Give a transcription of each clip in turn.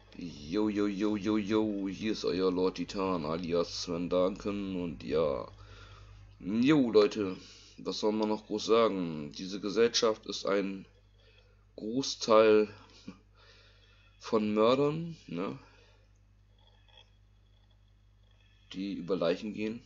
Yo, yo, yo, yo, yo, hier ist euer Lord Titan alias Sven Duncan und ja, jo Leute, was soll man noch groß sagen? Diese Gesellschaft ist ein Großteil von Mördern, ne, die über Leichen gehen,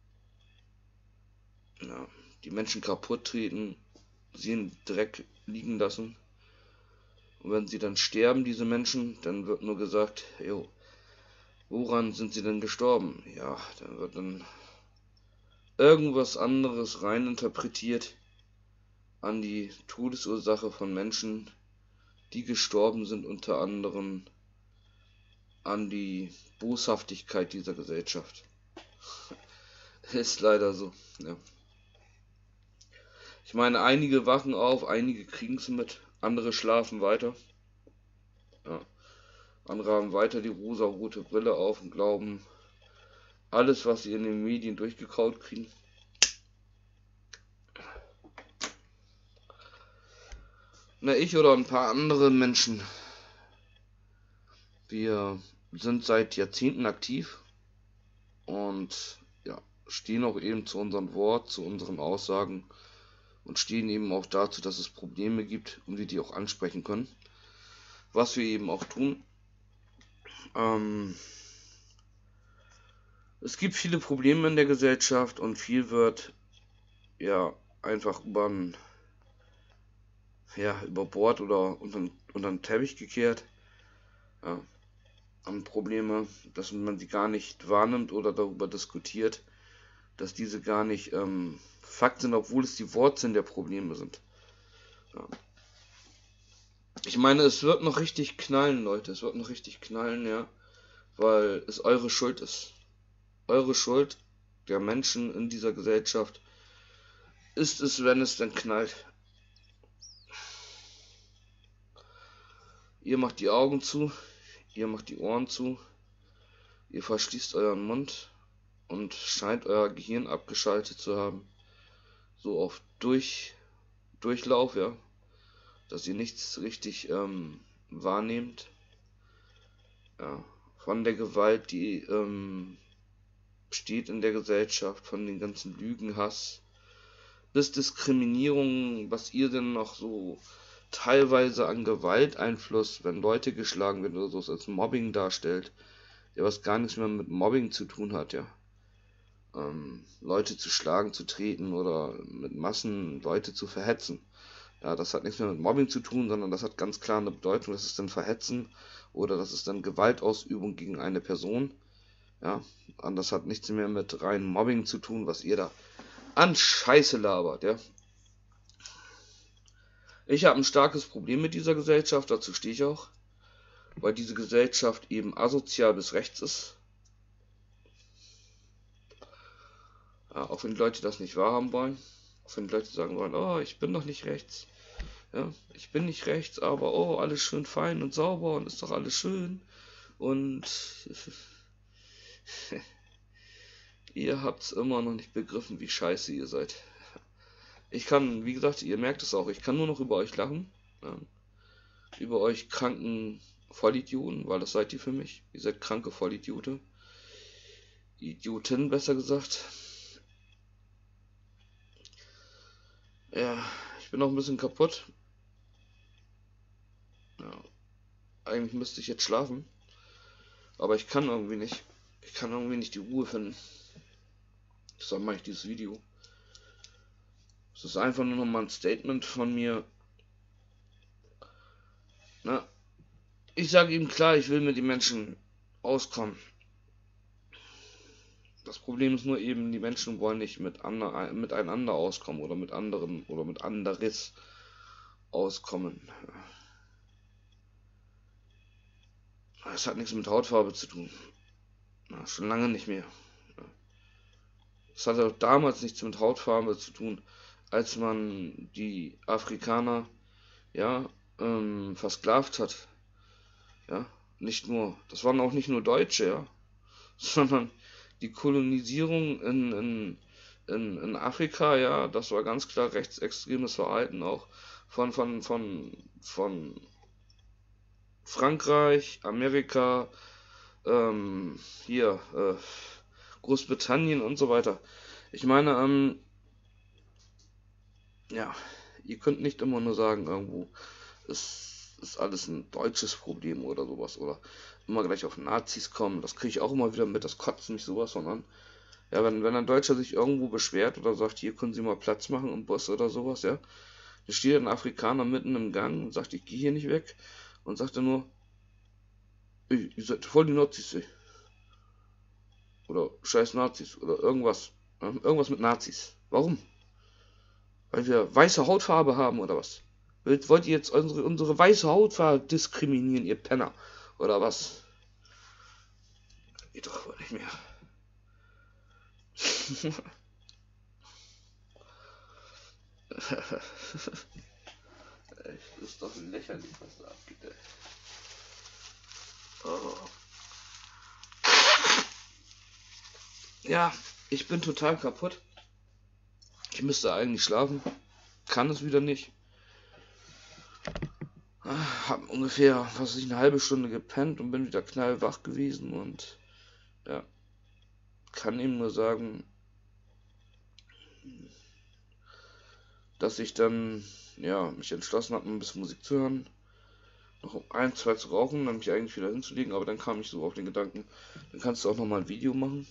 ja, die Menschen kaputt treten, sie in Dreck liegen lassen. Und wenn sie dann sterben, diese Menschen, dann wird nur gesagt, jo, woran sind sie denn gestorben? Ja, dann wird dann irgendwas anderes reininterpretiert an die Todesursache von Menschen, die gestorben sind, unter anderem an die Boshaftigkeit dieser Gesellschaft. Ist leider so, ja. Ich meine, einige wachen auf, einige kriegen es mit, andere schlafen weiter. Ja. Andere haben weiter die rosa-rote Brille auf und glauben, alles, was sie in den Medien durchgekaut kriegen. Na, ich oder ein paar andere Menschen, wir sind seit Jahrzehnten aktiv und ja, stehen auch eben zu unserem Wort, zu unseren Aussagen und stehen eben auch dazu, dass es Probleme gibt und wir die auch ansprechen können. Was wir eben auch tun. Es gibt viele Probleme in der Gesellschaft und viel wird ja einfach über Bord oder unter den Teppich gekehrt. Ja, an Probleme, dass man sie gar nicht wahrnimmt oder darüber diskutiert, dass diese gar nicht Fakt sind, obwohl es die Wurzeln der Probleme sind. Ja. Ich meine, es wird noch richtig knallen, Leute. Es wird noch richtig knallen, ja. Weil es eure Schuld ist. Eure Schuld der Menschen in dieser Gesellschaft ist es, wenn es dann knallt. Ihr macht die Augen zu, ihr macht die Ohren zu, ihr verschließt euren Mund und scheint euer Gehirn abgeschaltet zu haben. So auf Durchlauf, ja. Dass ihr nichts richtig wahrnehmt. Ja. Von der Gewalt, die besteht in der Gesellschaft, von den ganzen Lügen, Hass, bis Diskriminierung, was ihr denn noch so teilweise an Gewalteinfluss, wenn Leute geschlagen werden oder so, als Mobbing darstellt, der was gar nichts mehr mit Mobbing zu tun hat, ja. Leute zu schlagen, zu treten oder mit Massen Leute zu verhetzen. Ja, das hat nichts mehr mit Mobbing zu tun, sondern das hat ganz klar eine Bedeutung, das ist dann Verhetzen oder das ist dann Gewaltausübung gegen eine Person. Ja, und das hat nichts mehr mit rein Mobbing zu tun, was ihr da an Scheiße labert, ja. Ich habe ein starkes Problem mit dieser Gesellschaft, dazu stehe ich auch, weil diese Gesellschaft eben asozial bis rechts ist. Ja, auch wenn die Leute das nicht wahrhaben wollen, auch wenn die Leute sagen wollen, oh, ich bin doch nicht rechts. Ja, ich bin nicht rechts, aber oh, alles schön fein und sauber und ist doch alles schön. Und ihr habt's immer noch nicht begriffen, wie scheiße ihr seid. Ich kann, wie gesagt, ihr merkt es auch, ich kann nur noch über euch lachen. Ja, über euch kranken Vollidioten, weil das seid ihr für mich. Ihr seid kranke Vollidiote. Idioten, besser gesagt. Ja, ich bin auch ein bisschen kaputt. Ja, eigentlich müsste ich jetzt schlafen. Aber ich kann irgendwie nicht. Ich kann irgendwie nicht die Ruhe finden. Deshalb mache ich dieses Video. Es ist einfach nur nochmal ein Statement von mir. Na, ich sage ihm klar, ich will mit den Menschen auskommen. Das Problem ist nur eben, die Menschen wollen nicht miteinander auskommen oder mit anderen oder mit anderes auskommen. Das hat nichts mit Hautfarbe zu tun. Na, schon lange nicht mehr. Es hatte auch damals nichts mit Hautfarbe zu tun, als man die Afrikaner ja versklavt hat. Ja, nicht nur, das waren auch nicht nur Deutsche, ja, sondern die Kolonisierung in Afrika, ja, das war ganz klar rechtsextremes Verhalten auch von Frankreich, Amerika, hier, Großbritannien und so weiter. Ich meine, ja, ihr könnt nicht immer nur sagen, irgendwo, es ist alles ein deutsches Problem oder sowas. Oder immer gleich auf Nazis kommen. Das kriege ich auch immer wieder mit, das kotzt mich sowas von an. Ja, wenn ein Deutscher sich irgendwo beschwert oder sagt, hier können Sie mal Platz machen im Bus oder sowas, ja. Da steht ein Afrikaner mitten im Gang und sagt, ich gehe hier nicht weg. Und sagt dann nur, ey, ihr seid voll die Nazis, ey. Oder scheiß Nazis oder irgendwas. Irgendwas mit Nazis. Warum? Weil wir weiße Hautfarbe haben oder was? Wollt ihr jetzt unsere weiße Hautfarbe diskriminieren, ihr Penner? Oder was? Geht doch wohl nicht mehr. Das ist doch lächerlich, was da abgeht, ey. Oh. Ja, ich bin total kaputt. Ich müsste eigentlich schlafen. Kann es wieder nicht. Hab ungefähr, was weiß ich, eine halbe Stunde gepennt und bin wieder knallwach gewesen und ja, kann ihm nur sagen, dass ich dann ja mich entschlossen habe, ein bisschen Musik zu hören, noch ein, zwei zu rauchen, dann mich eigentlich wieder hinzulegen, aber dann kam ich so auf den Gedanken, dann kannst du auch nochmal ein Video machen.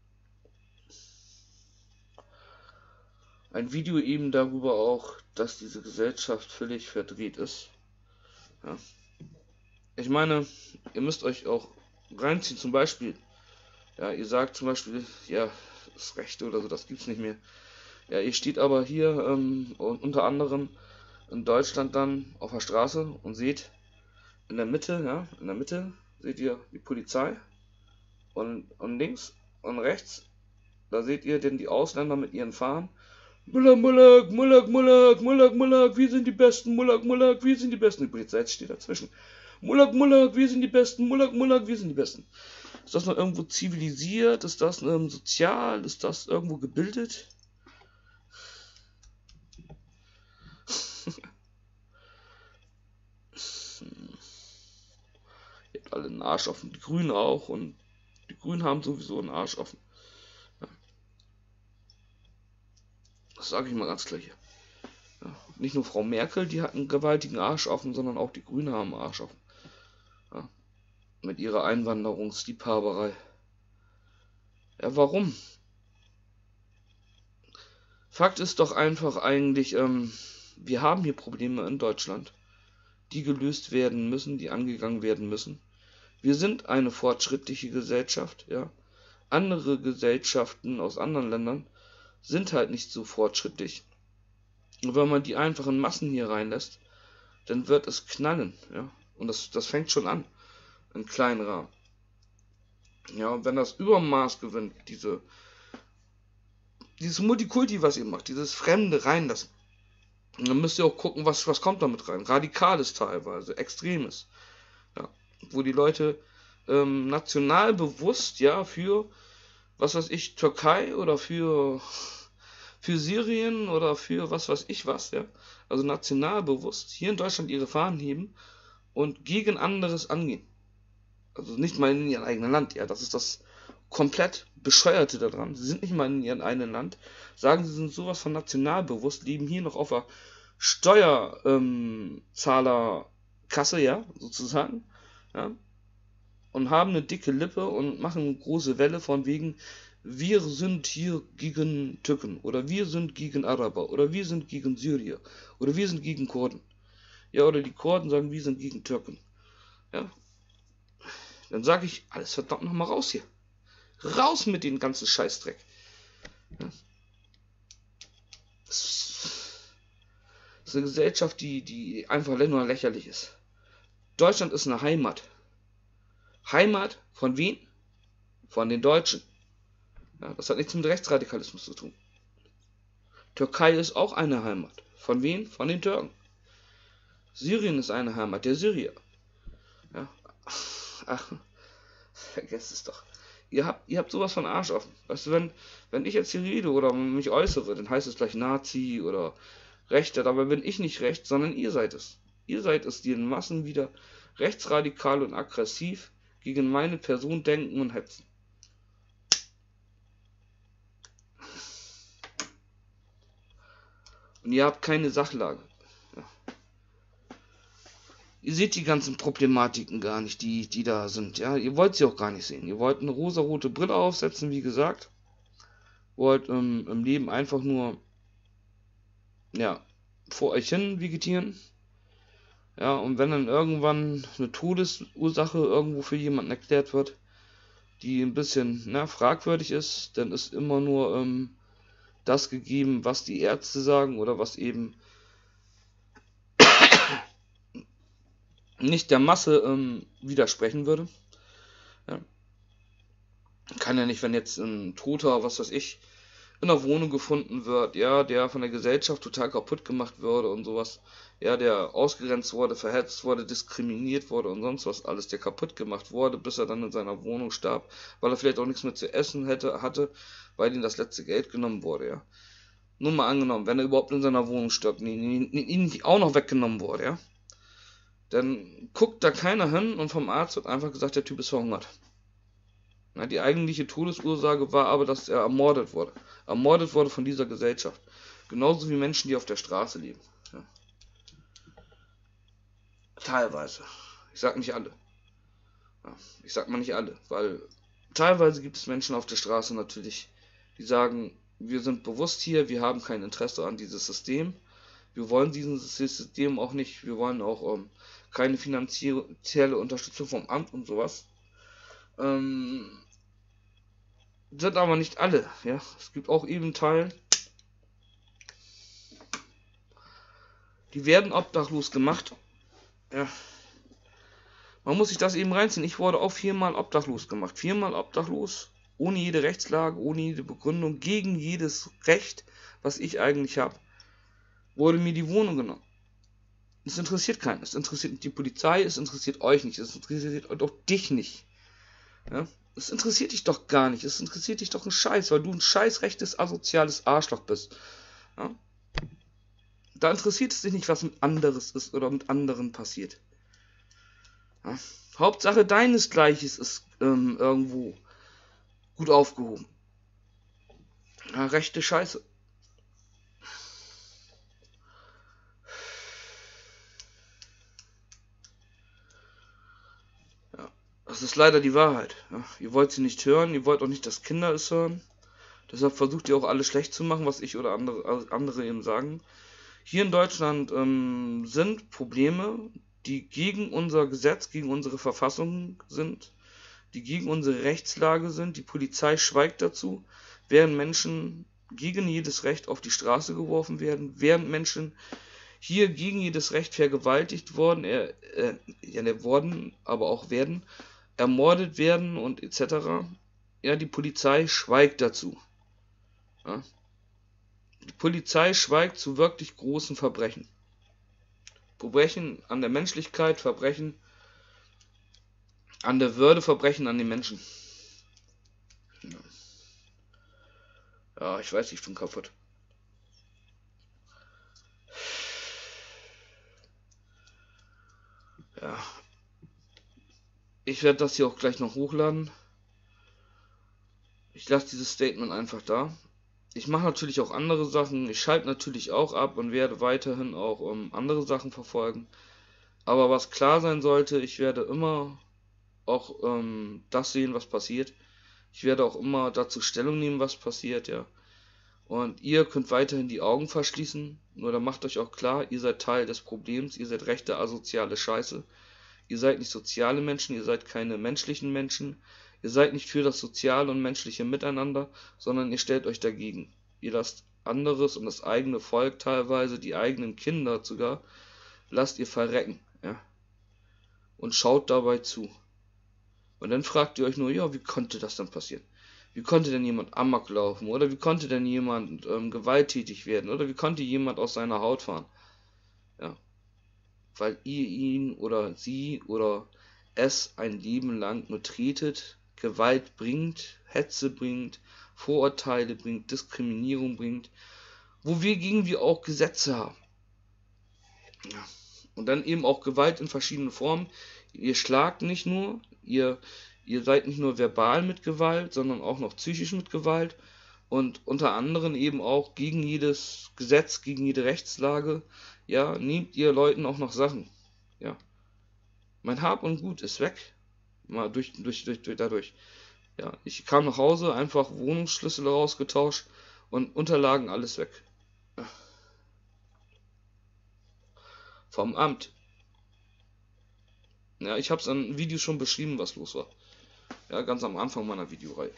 Ein Video eben darüber auch, dass diese Gesellschaft völlig verdreht ist. Ja. Ich meine, ihr müsst euch auch reinziehen, zum Beispiel, ja, ihr sagt zum Beispiel, ja, das Rechte oder so, das gibt's nicht mehr. Ja, ihr steht aber hier unter anderem in Deutschland dann auf der Straße und seht in der Mitte, ja, in der Mitte seht ihr die Polizei und links und rechts, da seht ihr denn die Ausländer mit ihren Fahnen. Mulak, Mulak, Mulak, Mulak, Mulak, Mulak, wir sind die Besten, Mulak, Mulak, wir sind die Besten. Die Polizei steht dazwischen. Mulak, Mulak, wir sind die Besten, Mulak, Mulak, wir sind die Besten. Ist das noch irgendwo zivilisiert? Ist das sozial? Ist das irgendwo gebildet? Ihr habt alle einen Arsch offen. Die Grünen auch. Und die Grünen haben sowieso einen Arsch offen. Ja. Das sage ich mal ganz klar hier. Ja. Nicht nur Frau Merkel, die hat einen gewaltigen Arsch offen, sondern auch die Grünen haben einen Arsch offen. Ja. Mit ihrer Einwanderungsliebhaberei. Ja, warum? Fakt ist doch einfach eigentlich, wir haben hier Probleme in Deutschland, die gelöst werden müssen, die angegangen werden müssen. Wir sind eine fortschrittliche Gesellschaft, ja. Andere Gesellschaften aus anderen Ländern sind halt nicht so fortschrittlich. Und wenn man die einfachen Massen hier reinlässt, dann wird es knallen, ja. Und das fängt schon an, in kleinen Rahmen. Ja, und wenn das Übermaß gewinnt, dieses Multikulti, was ihr macht, dieses Fremde reinlassen, dann müsst ihr auch gucken, was kommt damit rein. Radikales teilweise, Extremes. Ja, wo die Leute national bewusst, ja, für, was weiß ich, Türkei oder für Syrien oder für was weiß ich was, ja, also national bewusst hier in Deutschland ihre Fahnen heben und gegen anderes angehen. Also nicht mal in ihrem eigenen Land, ja, das ist das komplett Bescheuerte daran. Sie sind nicht mal in ihrem eigenen Land, sagen, sie sind sowas von national bewusst, leben hier noch auf der Steuerzahlerkasse, ja, sozusagen, ja, und haben eine dicke Lippe und machen eine große Welle von wegen, wir sind hier gegen Türken oder wir sind gegen Araber oder wir sind gegen Syrier oder wir sind gegen Kurden. Ja, oder die Kurden sagen, wir sind gegen Türken. Ja, dann sage ich, alles verdammt nochmal raus hier. Raus mit dem ganzen Scheißdreck. Ja. Das ist eine Gesellschaft, die einfach nur lächerlich ist. Deutschland ist eine Heimat. Heimat von wem? Von den Deutschen. Ja, das hat nichts mit Rechtsradikalismus zu tun. Türkei ist auch eine Heimat. Von wem? Von den Türken. Syrien ist eine Heimat, der Syrier. Ja. Ach, vergesst es doch. Ihr habt sowas von Arsch offen. Weißt du, wenn ich jetzt hier rede oder mich äußere, dann heißt es gleich Nazi oder Rechter. Dabei bin ich nicht recht, sondern ihr seid es. Ihr seid es, die in Massen wieder rechtsradikal und aggressiv gegen meine Person denken und hetzen. Und ihr habt keine Sachlage. Ja. Ihr seht die ganzen Problematiken gar nicht, die da sind. Ja, ihr wollt sie auch gar nicht sehen. Ihr wollt eine rosarote Brille aufsetzen, wie gesagt. Wollt im Leben einfach nur vor euch hin vegetieren. Ja, und wenn dann irgendwann eine Todesursache irgendwo für jemanden erklärt wird, die ein bisschen fragwürdig ist, dann ist immer nur das gegeben, was die Ärzte sagen oder was eben nicht der Masse widersprechen würde. Ja. Kann ja nicht, wenn jetzt ein Toter, was weiß ich, in der Wohnung gefunden wird, ja, der von der Gesellschaft total kaputt gemacht würde und sowas, ja, der ausgegrenzt wurde, verhetzt wurde, diskriminiert wurde und sonst was alles, der kaputt gemacht wurde, bis er dann in seiner Wohnung starb, weil er vielleicht auch nichts mehr zu essen hatte, weil ihm das letzte Geld genommen wurde, ja. Nur mal angenommen, wenn er überhaupt in seiner Wohnung stirbt, ihn nicht auch noch weggenommen wurde, ja, dann guckt da keiner hin und vom Arzt wird einfach gesagt, der Typ ist verhungert. Na, die eigentliche Todesursache war aber, dass er ermordet wurde. Ermordet wurde von dieser Gesellschaft. Genauso wie Menschen, die auf der Straße leben. Ja. Teilweise. Ich sag nicht alle. Ja, ich sag mal nicht alle, weil teilweise gibt es Menschen auf der Straße natürlich, die sagen, wir sind bewusst hier, wir haben kein Interesse an dieses System. Wir wollen dieses System auch nicht. Wir wollen auch keine finanzielle Unterstützung vom Amt und sowas. Sind aber nicht alle, ja. Es gibt auch eben Teile, die werden obdachlos gemacht. Ja. Man muss sich das eben reinziehen. Ich wurde auch 4-mal obdachlos gemacht. 4-mal obdachlos, ohne jede Rechtslage, ohne jede Begründung, gegen jedes Recht, was ich eigentlich habe, wurde mir die Wohnung genommen. Es interessiert keinen. Es interessiert nicht die Polizei, es interessiert euch nicht, es interessiert auch dich nicht. Ja? Es interessiert dich doch gar nicht. Es interessiert dich doch ein Scheiß, weil du ein scheiß rechtes, asoziales Arschloch bist. Ja? Da interessiert es dich nicht, was mit anderes ist oder mit anderen passiert. Ja? Hauptsache deinesgleiches ist irgendwo gut aufgehoben. Ja, rechte Scheiße. Ja, das ist leider die Wahrheit. Ja, ihr wollt sie nicht hören, ihr wollt auch nicht, dass Kinder es hören. Deshalb versucht ihr auch alles schlecht zu machen, was ich oder andere eben sagen. Hier in Deutschland sind Probleme, die gegen unser Gesetz, gegen unsere Verfassung sind, die gegen unsere Rechtslage sind. Die Polizei schweigt dazu, während Menschen gegen jedes Recht auf die Straße geworfen werden, während Menschen hier gegen jedes Recht vergewaltigt worden, wurden, aber auch werden, ermordet werden und etc. Ja, die Polizei schweigt dazu. Ja. Die Polizei schweigt zu wirklich großen Verbrechen. Verbrechen an der Menschlichkeit, Verbrechen an der Würde, Verbrechen an den Menschen. Ja, ich weiß, ich bin kaputt. Ja. Ich werde das hier auch gleich noch hochladen. Ich lasse dieses Statement einfach da. Ich mache natürlich auch andere Sachen. Ich schalte natürlich auch ab und werde weiterhin auch andere Sachen verfolgen. Aber was klar sein sollte, ich werde immer auch das sehen, was passiert. Ich werde auch immer dazu Stellung nehmen, was passiert, ja. Und ihr könnt weiterhin die Augen verschließen. Nur dann macht euch auch klar, ihr seid Teil des Problems. Ihr seid rechte asoziale Scheiße. Ihr seid nicht soziale Menschen, ihr seid keine menschlichen Menschen. Ihr seid nicht für das soziale und menschliche Miteinander, sondern ihr stellt euch dagegen. Ihr lasst anderes und das eigene Volk teilweise, die eigenen Kinder sogar, lasst ihr verrecken, ja. Und schaut dabei zu. Und dann fragt ihr euch nur, ja, wie konnte das dann passieren? Wie konnte denn jemand Amok laufen? Oder wie konnte denn jemand gewalttätig werden? Oder wie konnte jemand aus seiner Haut fahren? Ja. Weil ihr ihn oder sie oder es ein Leben lang nur tretet, Gewalt bringt, Hetze bringt, Vorurteile bringt, Diskriminierung bringt, wogegen wir auch Gesetze haben. Ja. Und dann eben auch Gewalt in verschiedenen Formen. Ihr schlagt nicht nur, ihr seid nicht nur verbal mit Gewalt, sondern auch noch psychisch mit Gewalt und unter anderem eben auch gegen jedes Gesetz, gegen jede Rechtslage, ja, nehmt ihr Leuten auch noch Sachen, ja. Mein Hab und Gut ist weg, mal dadurch. Ja, ich kam nach Hause, einfach Wohnungsschlüssel rausgetauscht und Unterlagen alles weg. Vom Amt. Ja, ich habe es an Videos schon beschrieben, was los war. Ja, ganz am Anfang meiner Videoreihe.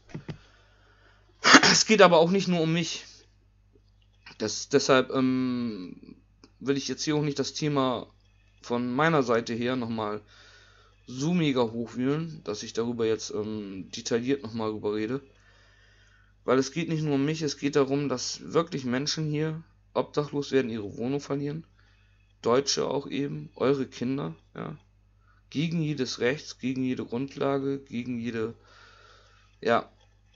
Es geht aber auch nicht nur um mich. Deshalb will ich jetzt hier auch nicht das Thema von meiner Seite her nochmal so mega hochwühlen, dass ich darüber jetzt detailliert nochmal drüber rede. Weil es geht nicht nur um mich, es geht darum, dass wirklich Menschen hier obdachlos werden, ihre Wohnung verlieren. Deutsche auch eben, eure Kinder, ja. Gegen jedes Rechts, gegen jede Grundlage, gegen jede, ja,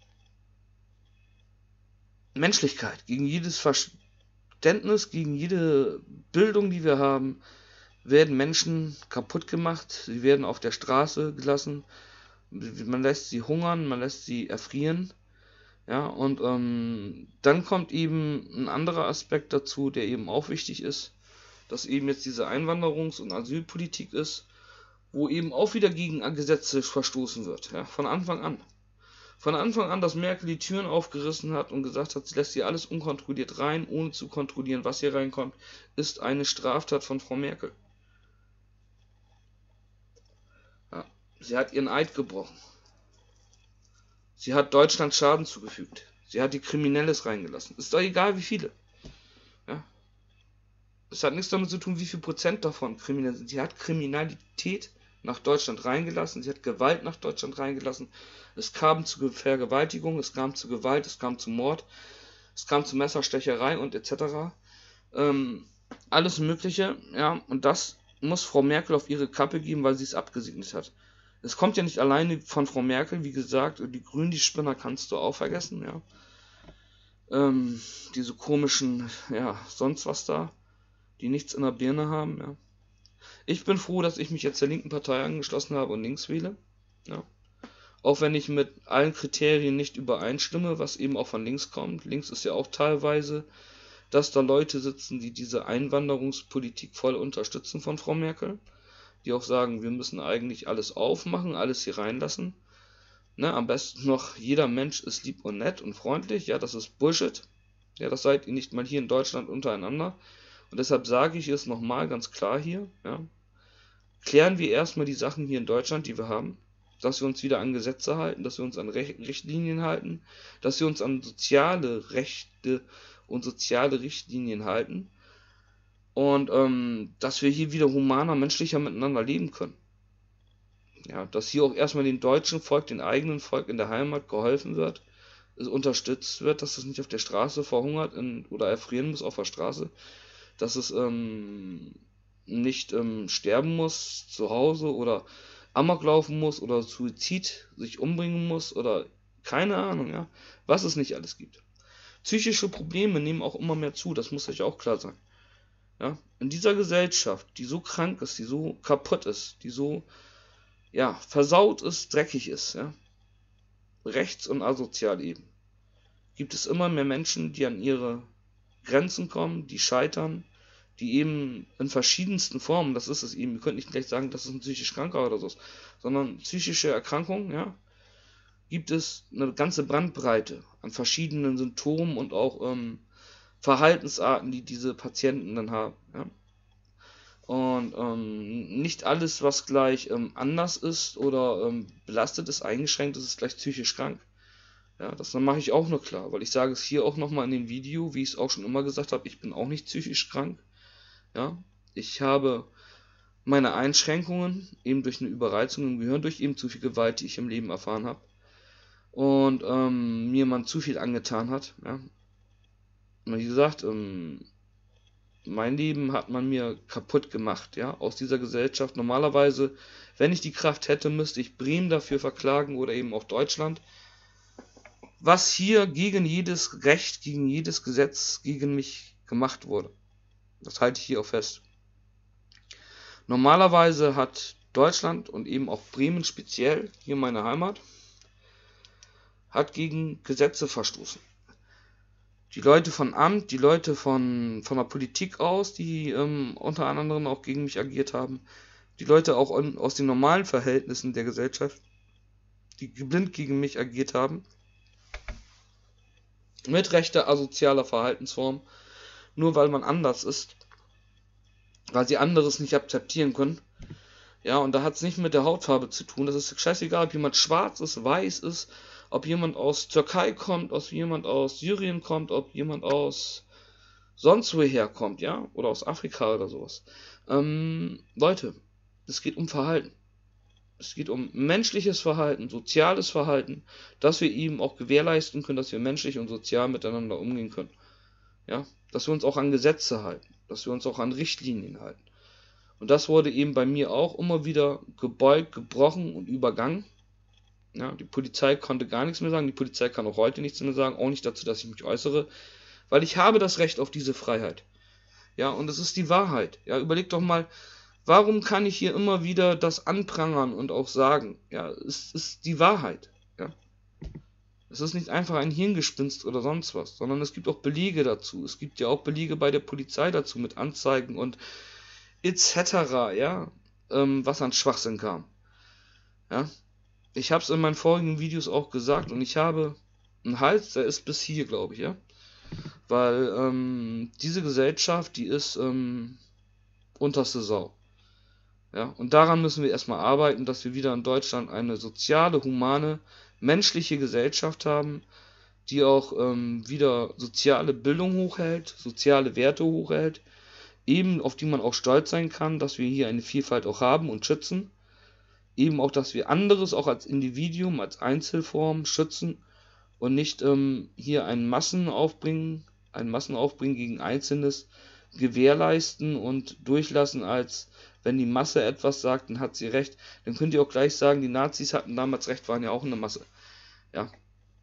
Menschlichkeit, gegen jedes Verständnis, gegen jede Bildung, die wir haben, werden Menschen kaputt gemacht, sie werden auf der Straße gelassen, man lässt sie hungern, man lässt sie erfrieren, ja, und dann kommt eben ein anderer Aspekt dazu, der eben auch wichtig ist, dass eben jetzt diese Einwanderungs- und Asylpolitik ist, wo eben auch wieder gegen Gesetze verstoßen wird, ja, von Anfang an. Von Anfang an, dass Merkel die Türen aufgerissen hat und gesagt hat, sie lässt hier alles unkontrolliert rein, ohne zu kontrollieren, was hier reinkommt, ist eine Straftat von Frau Merkel. Ja, sie hat ihren Eid gebrochen. Sie hat Deutschland Schaden zugefügt. Sie hat die Kriminelles reingelassen. Ist doch egal, wie viele. Ja. Es hat nichts damit zu tun, wie viel Prozent davon kriminell sind. Sie hat Kriminalität nach Deutschland reingelassen, sie hat Gewalt nach Deutschland reingelassen, es kam zu Vergewaltigung, es kam zu Gewalt, es kam zu Mord, es kam zu Messerstecherei und etc. Alles Mögliche, ja, und das muss Frau Merkel auf ihre Kappe geben, weil sie es abgesegnet hat. Es kommt ja nicht alleine von Frau Merkel, wie gesagt, die Grünen, die Spinner kannst du auch vergessen, ja. Diese komischen, ja, sonst was da, die nichts in der Birne haben, ja. Ich bin froh, dass ich mich jetzt der linken Partei angeschlossen habe und links wähle. Ja. Auch wenn ich mit allen Kriterien nicht übereinstimme, was eben auch von links kommt. Links ist ja auch teilweise, dass da Leute sitzen, die diese Einwanderungspolitik voll unterstützen von Frau Merkel. Die auch sagen, wir müssen eigentlich alles aufmachen, alles hier reinlassen. Ne, am besten noch, jeder Mensch ist lieb und nett und freundlich. Ja, das ist Bullshit. Ja, das seid ihr nicht mal hier in Deutschland untereinander. Und deshalb sage ich es nochmal ganz klar hier, ja. Klären wir erstmal die Sachen hier in Deutschland, die wir haben, dass wir uns wieder an Gesetze halten, dass wir uns an Richtlinien halten, dass wir uns an soziale Rechte und soziale Richtlinien halten und dass wir hier wieder humaner, menschlicher miteinander leben können. Ja, dass hier auch erstmal dem deutschen Volk, dem eigenen Volk in der Heimat geholfen wird, es unterstützt wird, dass es nicht auf der Straße verhungert oder erfrieren muss auf der Straße, dass es nicht sterben muss zu Hause oder Amok laufen muss oder Suizid sich umbringen muss oder keine Ahnung, ja, was es nicht alles gibt. Psychische Probleme nehmen auch immer mehr zu, das muss euch auch klar sein. Ja, in dieser Gesellschaft, die so krank ist, die so kaputt ist, die so, ja, versaut ist, dreckig ist, ja, rechts und asozial eben, gibt es immer mehr Menschen, die an ihre Grenzen kommen, die scheitern, die eben in verschiedensten Formen, das ist es eben, wir können nicht gleich sagen, das ist ein psychisch Kranker oder so, sondern psychische Erkrankungen, ja, gibt es eine ganze Bandbreite an verschiedenen Symptomen und auch Verhaltensarten, die diese Patienten dann haben, ja. Und nicht alles, was gleich anders ist oder belastet ist, eingeschränkt ist, ist gleich psychisch krank. Ja, das mache ich auch nur klar, weil ich sage es hier auch nochmal in dem Video, wie ich es auch schon immer gesagt habe, ich bin auch nicht psychisch krank. Ja, ich habe meine Einschränkungen, eben durch eine Überreizung im Gehirn, durch eben zu viel Gewalt, die ich im Leben erfahren habe. Und mir man zu viel angetan hat. Ja. Wie gesagt, mein Leben hat man mir kaputt gemacht, ja, aus dieser Gesellschaft. Normalerweise, wenn ich die Kraft hätte, müsste ich Bremen dafür verklagen oder eben auch Deutschland. Was hier gegen jedes Recht, gegen jedes Gesetz gegen mich gemacht wurde. Das halte ich hier auch fest. Normalerweise hat Deutschland und eben auch Bremen speziell, hier meine Heimat, hat gegen Gesetze verstoßen. Die Leute von Amt, die Leute von der Politik aus, die unter anderem auch gegen mich agiert haben, die Leute auch aus den normalen Verhältnissen der Gesellschaft, die blind gegen mich agiert haben, mit rechter asozialer Verhaltensform, nur weil man anders ist, weil sie anderes nicht akzeptieren können. Ja, und da hat es nicht mit der Hautfarbe zu tun. Das ist scheißegal, ob jemand schwarz ist, weiß ist, ob jemand aus Türkei kommt, ob jemand aus Syrien kommt, ob jemand aus sonst woher kommt, ja, oder aus Afrika oder sowas. Leute, es geht um Verhalten. Es geht um menschliches Verhalten, soziales Verhalten, dass wir eben auch gewährleisten können, dass wir menschlich und sozial miteinander umgehen können. Ja, dass wir uns auch an Gesetze halten, dass wir uns auch an Richtlinien halten. Und das wurde eben bei mir auch immer wieder gebeugt, gebrochen und übergangen. Ja, die Polizei konnte gar nichts mehr sagen, die Polizei kann auch heute nichts mehr sagen, auch nicht dazu, dass ich mich äußere, weil ich habe das Recht auf diese Freiheit. Ja, und es ist die Wahrheit. Ja, überleg doch mal, warum kann ich hier immer wieder das anprangern und auch sagen? Ja, es ist die Wahrheit. Ja. Es ist nicht einfach ein Hirngespinst oder sonst was, sondern es gibt auch Belege dazu. Es gibt ja auch Belege bei der Polizei dazu mit Anzeigen und etc., ja, was an Schwachsinn kam. Ja, ich habe es in meinen vorigen Videos auch gesagt und ich habe einen Hals, der ist bis hier, glaube ich, ja, weil diese Gesellschaft, die ist unterste Sau. Ja, und daran müssen wir erstmal arbeiten, dass wir wieder in Deutschland eine soziale, humane, menschliche Gesellschaft haben, die auch wieder soziale Bildung hochhält, soziale Werte hochhält, eben auf die man auch stolz sein kann, dass wir hier eine Vielfalt auch haben und schützen, eben auch, dass wir anderes auch als Individuum, als Einzelform schützen und nicht hier ein Massenaufbringen gegen Einzelnes gewährleisten und durchlassen, als wenn die Masse etwas sagt, dann hat sie recht. Dann könnt ihr auch gleich sagen, die Nazis hatten damals recht, waren ja auch eine Masse. Ja.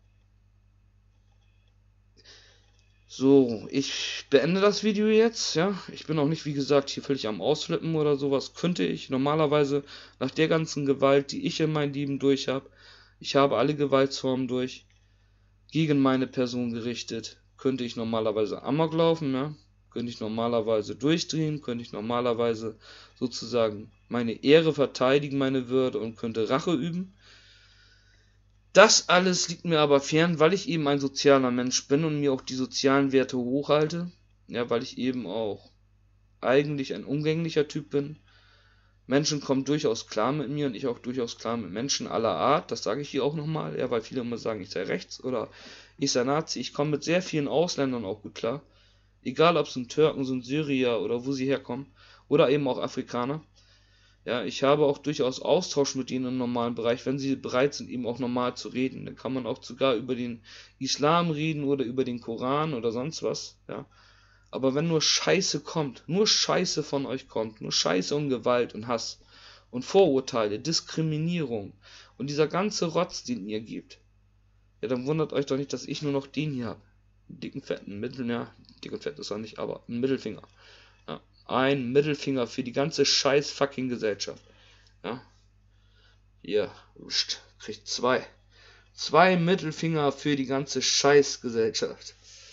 So, ich beende das Video jetzt, ja. Ich bin auch nicht, wie gesagt, hier völlig am Ausflippen oder sowas. Könnte ich normalerweise nach der ganzen Gewalt, die ich in meinem Leben durch habe, ich habe alle Gewaltsformen durch, gegen meine Person gerichtet, könnte ich normalerweise Amok laufen, ja. Könnte ich normalerweise durchdrehen, könnte ich normalerweise sozusagen meine Ehre verteidigen, meine Würde und könnte Rache üben. Das alles liegt mir aber fern, weil ich eben ein sozialer Mensch bin und mir auch die sozialen Werte hochhalte. Ja, weil ich eben auch eigentlich ein umgänglicher Typ bin. Menschen kommen durchaus klar mit mir und ich auch durchaus klar mit Menschen aller Art. Das sage ich hier auch nochmal, ja, weil viele immer sagen, ich sei rechts oder ich sei Nazi. Ich komme mit sehr vielen Ausländern auch gut klar. Egal, ob es sind Türken, sind Syrier oder wo sie herkommen. Oder eben auch Afrikaner. Ja, ich habe auch durchaus Austausch mit ihnen im normalen Bereich, wenn sie bereit sind, eben auch normal zu reden. Dann kann man auch sogar über den Islam reden oder über den Koran oder sonst was. Ja. Aber wenn nur Scheiße kommt, nur Scheiße von euch kommt, nur Scheiße und Gewalt und Hass und Vorurteile, Diskriminierung und dieser ganze Rotz, den ihr gebt, ja, dann wundert euch doch nicht, dass ich nur noch den hier habe. Dicken, fetten dick und fett ist er nicht, aber ein Mittelfinger. Ja, ein Mittelfinger für die ganze scheiß fucking Gesellschaft. Ja, hier, kriegt zwei. Zwei Mittelfinger für die ganze scheiß Gesellschaft.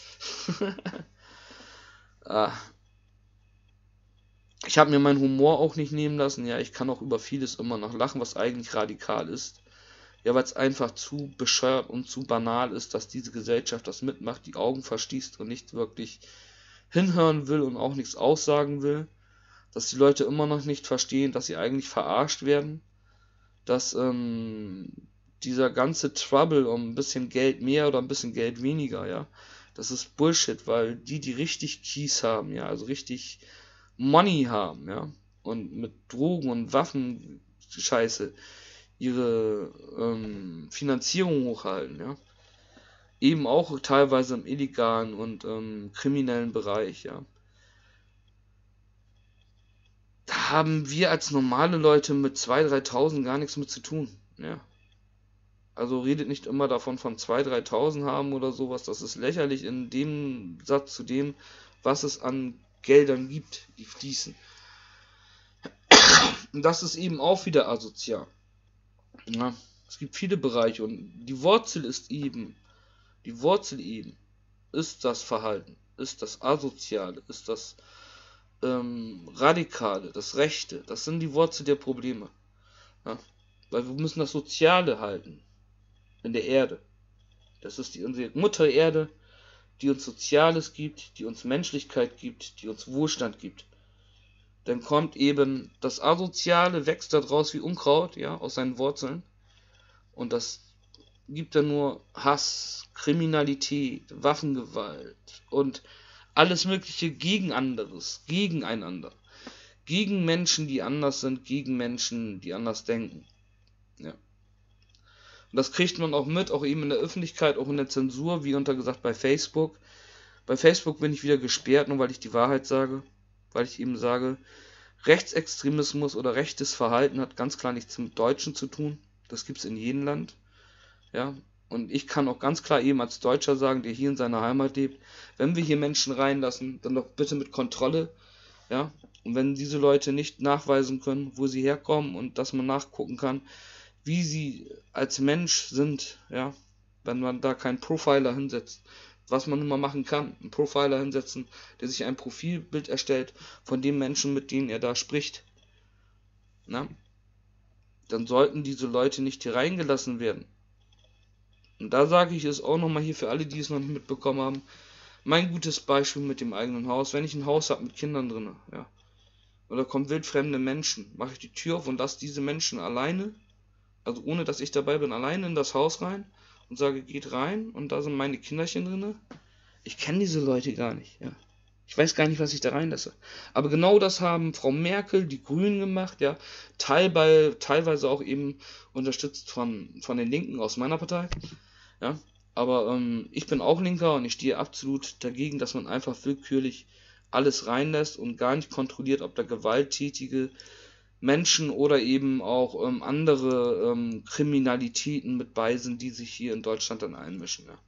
Ich habe mir meinen Humor auch nicht nehmen lassen. Ja, ich kann auch über vieles immer noch lachen, was eigentlich radikal ist. Ja, weil es einfach zu bescheuert und zu banal ist, dass diese Gesellschaft das mitmacht, die Augen verschließt und nicht wirklich hinhören will und auch nichts aussagen will. Dass die Leute immer noch nicht verstehen, dass sie eigentlich verarscht werden. Dass dieser ganze Trouble um ein bisschen Geld mehr oder ein bisschen Geld weniger, ja, das ist Bullshit, weil die richtig Kies haben, ja, also richtig Money haben, ja, und mit Drogen und Waffen Scheiße ihre Finanzierung hochhalten, ja. Eben auch teilweise im illegalen und kriminellen Bereich, ja. Da haben wir als normale Leute mit 2.000, 3.000 gar nichts mit zu tun, ja. Also redet nicht immer davon von 2.000, 3.000 haben oder sowas. Das ist lächerlich in dem Satz zu dem, was es an Geldern gibt, die fließen. Und das ist eben auch wieder asozial. Ja, es gibt viele Bereiche und die Wurzel eben ist das Verhalten, ist das Asoziale, ist das Radikale, das Rechte. Das sind die Wurzel der Probleme. Ja? Weil wir müssen das Soziale halten in der Erde. Das ist unsere Mutter Erde, die uns Soziales gibt, die uns Menschlichkeit gibt, die uns Wohlstand gibt. Dann kommt eben das Asoziale, wächst daraus wie Unkraut, ja, aus seinen Wurzeln. Und das gibt dann nur Hass, Kriminalität, Waffengewalt und alles Mögliche gegen anderes, gegeneinander. Gegen Menschen, die anders sind, gegen Menschen, die anders denken. Ja. Und das kriegt man auch mit, auch eben in der Öffentlichkeit, auch in der Zensur, wie unter gesagt bei Facebook. Bei Facebook bin ich wieder gesperrt, nur weil ich die Wahrheit sage. Weil ich eben sage, Rechtsextremismus oder rechtes Verhalten hat ganz klar nichts mit Deutschen zu tun. Das gibt es in jedem Land. Ja. Und ich kann auch ganz klar eben als Deutscher sagen, der hier in seiner Heimat lebt, wenn wir hier Menschen reinlassen, dann doch bitte mit Kontrolle. Ja. Und wenn diese Leute nicht nachweisen können, wo sie herkommen und dass man nachgucken kann, wie sie als Mensch sind, ja, wenn man da keinen Profiler hinsetzt, was man immer machen kann, einen Profiler hinsetzen, der sich ein Profilbild erstellt von den Menschen, mit denen er da spricht, na, dann sollten diese Leute nicht hier reingelassen werden. Und da sage ich es auch nochmal hier für alle, die es noch nicht mitbekommen haben, mein gutes Beispiel mit dem eigenen Haus, wenn ich ein Haus habe mit Kindern drin, ja, oder kommen wildfremde Menschen, mache ich die Tür auf und lasse diese Menschen alleine, also ohne dass ich dabei bin, alleine in das Haus rein und sage, geht rein und da sind meine Kinderchen drin. Ich kenne diese Leute gar nicht, ja. Ich weiß gar nicht, was ich da reinlasse. Aber genau das haben Frau Merkel, die Grünen gemacht, ja, teilweise auch eben unterstützt von den Linken aus meiner Partei, ja. Aber ich bin auch Linker und ich stehe absolut dagegen, dass man einfach willkürlich alles reinlässt und gar nicht kontrolliert, ob da gewalttätige Menschen oder eben auch andere Kriminalitäten mit bei sind, die sich hier in Deutschland dann einmischen. Ja.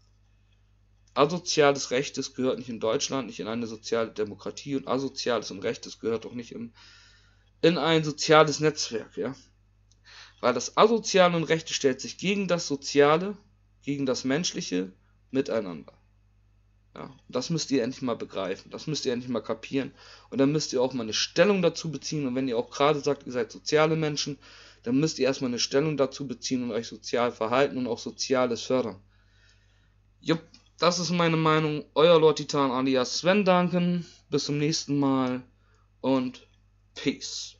Asoziales Rechtes gehört nicht in Deutschland, nicht in eine soziale Demokratie, und Asoziales und Rechtes gehört auch nicht in ein soziales Netzwerk. Ja. Weil das Asoziale und Rechte stellt sich gegen das Soziale, gegen das Menschliche miteinander. Ja, das müsst ihr endlich mal begreifen, das müsst ihr endlich mal kapieren und dann müsst ihr auch mal eine Stellung dazu beziehen und wenn ihr auch gerade sagt, ihr seid soziale Menschen, dann müsst ihr erstmal eine Stellung dazu beziehen und euch sozial verhalten und auch Soziales fördern. Jupp, das ist meine Meinung, euer Lord Titan alias Sven Duncan, bis zum nächsten Mal und Peace.